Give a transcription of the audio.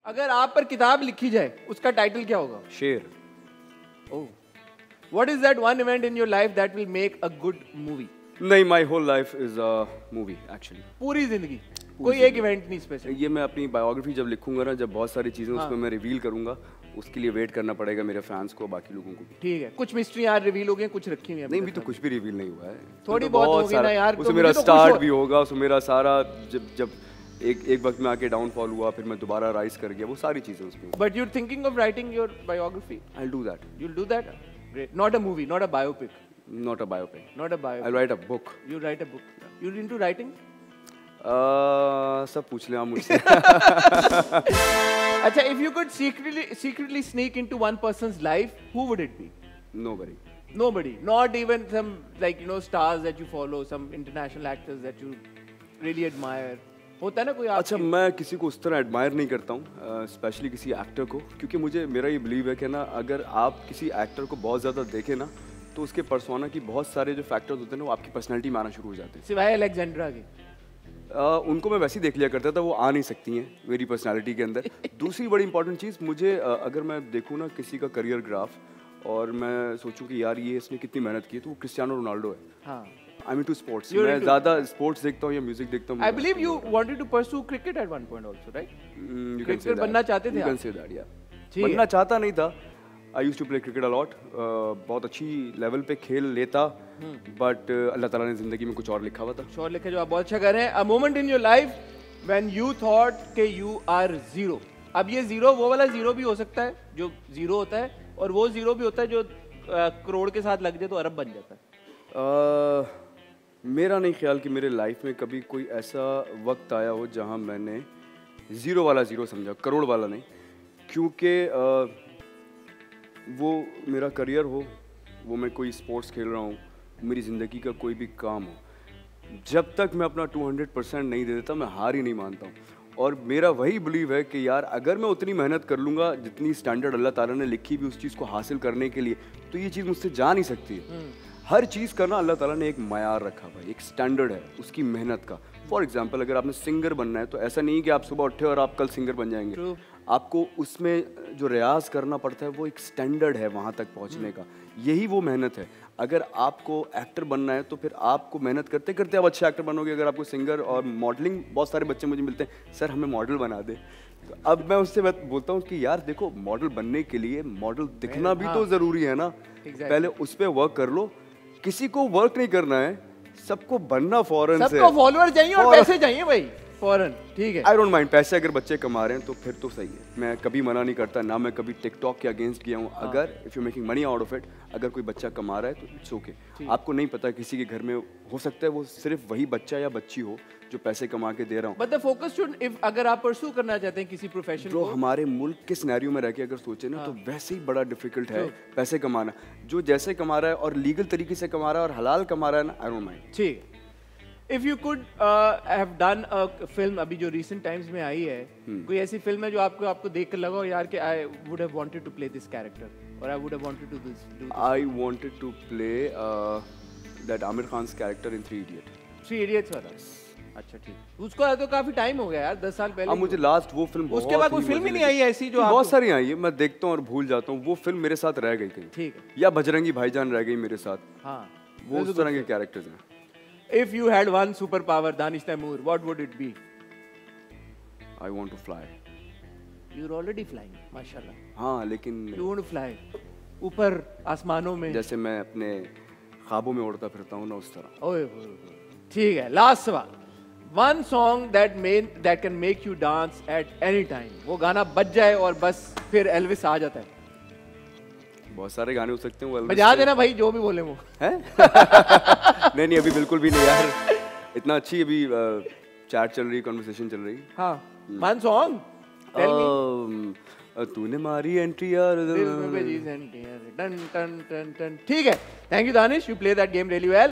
अगर आप पर किताब लिखी जाए उसका टाइटल क्या होगा? शेर. ओह. What is that one event in your life that will make a good movie? नहीं, my whole life is a movie actually. पूरी जिंदगी कोई एक इवेंट नहीं स्पेसिफिक. ये मैं अपनी बायोग्राफी जब लिखूंगा ना, जब बहुत सारी चीजें उसमें मैं रिवील करूंगा, उसके लिए वेट करना पड़ेगा मेरे फैंस को, बाकी लोगों को भी. ठीक है, कुछ मिस्ट्री यार रिवील हो गई, कुछ रखी हुई है. नहीं, भी तो कुछ भी रिवील नहीं हुआ है. थोड़ी बहुत होगी ना यार. उसमें मेरा स्टार्ट भी होगा, उसमें मेरा सारा जब एक वक्त में आके डाउनफॉल हुआ, फिर मैं दोबारा राइज कर गया, वो सारी चीजें उसमें. But you are thinking of writing your biography? I will do that. You will do that? Great. Not a movie, not a biopic. Not a biopic. Not a biopic. I'll write a book. You write a book. You're into writing? सब पूछ लें आप मुझसे. अच्छा, if you could secretly sneak into one person's life, who would it be? Nobody. Nobody. Not even some, like, you know, stars that you follow, some international actors that you really admire. होता है ना कोई? अच्छा, मैं किसी को उस तरह एडमायर नहीं करता हूँ, स्पेशली किसी एक्टर को, क्योंकि मुझे मेरा ये बिलीव है कि ना, अगर आप किसी एक्टर को बहुत ज़्यादा देखें ना, तो उसके पर्सोना की बहुत सारे जो फैक्टर्स होते हैं ना, वो आपकी पर्सनैलिटी में आना शुरू हो जाते हैं. सिवाय अलेक्जेंड्रा के. उनको मैं वैसे ही देख लिया करता था, वो आ नहीं सकती हैं मेरी पर्सनैलिटी के अंदर. दूसरी बड़ी इंपॉर्टेंट चीज़, मुझे अगर मैं देखूँ ना किसी का करियर ग्राफ, और मैं सोचूं कि यार ये इसने कितनी मेहनत की है, तो वो क्रिस्टियानो रोनाल्डो है. हाँ. I mean to sports. मैं ज़्यादा स्पोर्ट्स देखता हूँ या म्यूजिक देखता हूँ. I believe you wanted to pursue cricket at one point also, right? Cricketer बनना चाहते थे आप? You can say that, yeah. बनना चाहता नहीं था. I used to play cricket a lot. बहुत अच्छी लेवल पे खेल लेता, बट अल्लाह ताला ने जिंदगी में कुछ और लिखा हुआ था. कुछ और लिखा जो आप बहुत अच्छा कर रहे हैं. A moment in your life when you thought कि यू आर जीरो. अब ये जीरो वो वाला जीरो भी हो सकता है जो जीरो होता है, और वो जीरो भी होता है जो करोड़ के साथ लग जाए तो अरब बन जाता है. मेरा नहीं ख्याल कि मेरे लाइफ में कभी कोई ऐसा वक्त आया हो जहाँ मैंने ज़ीरो वाला ज़ीरो समझा, करोड़ वाला नहीं. क्योंकि वो मेरा करियर हो, वो मैं कोई स्पोर्ट्स खेल रहा हूँ, मेरी ज़िंदगी का कोई भी काम हो, जब तक मैं अपना 200% नहीं दे देता, मैं हार ही नहीं मानता हूँ. और मेरा वही बिलीव है कि यार, अगर मैं उतनी मेहनत कर लूँगा जितनी स्टैंडर्ड अल्लाह ताला ने लिखी भी उस चीज़ को हासिल करने के लिए, तो ये चीज़ मुझसे जा नहीं सकती है. हर चीज़ करना अल्लाह ताला ने एक मयार रखा हुआ है, एक स्टैंडर्ड है उसकी मेहनत का. फॉर एग्जाम्पल, अगर आपने सिंगर बनना है, तो ऐसा नहीं कि आप सुबह उठे और आप कल सिंगर बन जाएंगे. आपको उसमें जो रियाज करना पड़ता है, वो एक स्टैंडर्ड है वहाँ तक पहुँचने का. यही वो मेहनत है. अगर आपको एक्टर बनना है, तो फिर आपको मेहनत करते करते आप अच्छा एक्टर बनोगे. अगर आपको सिंगर और मॉडलिंग, बहुत सारे बच्चे मुझे मिलते हैं, सर हमें मॉडल बना दे. तो अब मैं उससे बोलता हूँ कि यार देखो, मॉडल बनने के लिए मॉडल दिखना भी तो ज़रूरी है ना. पहले उस पर वर्क कर लो. किसी को वर्क नहीं करना है, सबको बनना फॉरन से. सबको फॉलोअर चाहिए और पैसे चाहिए भाई, फॉरन. ठीक है, आई डोंट माइंड. पैसे अगर बच्चे कमा रहे हैं तो फिर तो सही है. मैं कभी मना नहीं करता, ना मैं कभी टिकटॉक के अगेंस्ट किया हूँ. अगर if you making money out of it, अगर कोई बच्चा कमा रहा है तो इट्स ओके. आपको नहीं पता किसी के घर में हो सकता है वो सिर्फ वही बच्चा या बच्ची हो जो पैसे कमा के दे रहा हूँ. But the focus should, if अगर आप परस्यू करना चाहते हैं किसी प्रोफेशन को, हमारे मुल्क के सिनेरियो में रह के अगर सोचे ना, तो वैसे ही बड़ा डिफिकल्ट है पैसे कमाना. जो जैसे कमा रहा है और लीगल तरीके से कमा रहा है और हलाल कमा रहा है ना, आई डोंट माइंड. ठीक. If you could have done a film, अभी जो रिसेंट टाइम्स में आई है, कोई ऐसी फिल्म है जो आपको देख कर लगा हो यार कि I would have wanted to play this character, और I would have wanted to do this. I wanted to play that Aamir Khan's character in 3 idiots वाला. अच्छा, ठीक. उसको तो काफी टाइम हो गया यार, 10 साल पहले. अब मुझे लास्ट वो फिल्म, उसके बाद कोई फिल्म ही नहीं आई ऐसी जो बहुत सारी आई है, मैं देखता हूँ और भूल जाता हूँ. वो फिल्म मेरे साथ रह गई कहीं. ठीक है. या बजरंगी भाईजान रह गई मेरे साथ. हाँ, वो उस तरह के कैरेक्टर्स हैं. If you had one superpower, Danish Taimur, what would it be? I want to fly. You're already flying, माशाल्लाह. हाँ, लेकिन You want to fly? ऊपर आसमानों में. जैसे मैं अपने ख्वाबों में उड़ता फिरता हूँ ना, उस तरह. ओए, ठीक है. लास्ट सवाल. One song that can make you dance at any time. वो गाना बज जाए और बस फिर एल्विस आ जाता है. बहुत सारे गाने हो सकते हैं. वो बजा देना भाई, जो भी बोले वो. हैं? नहीं, अभी बिल्कुल भी नहीं यार. इतना अच्छी अभी चैट चल रही, कन्वर्सेशन चल रही. हाँ. One song. तूने मारी एंट्री यार. ठीक है. Thank you Danish, you play that game really well.